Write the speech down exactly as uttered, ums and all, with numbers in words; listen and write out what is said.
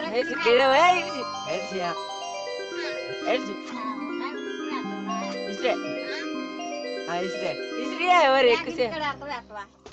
Esse filho é esse. Esse é. Esse. Esse. Ah, esse. Esse é o Rex.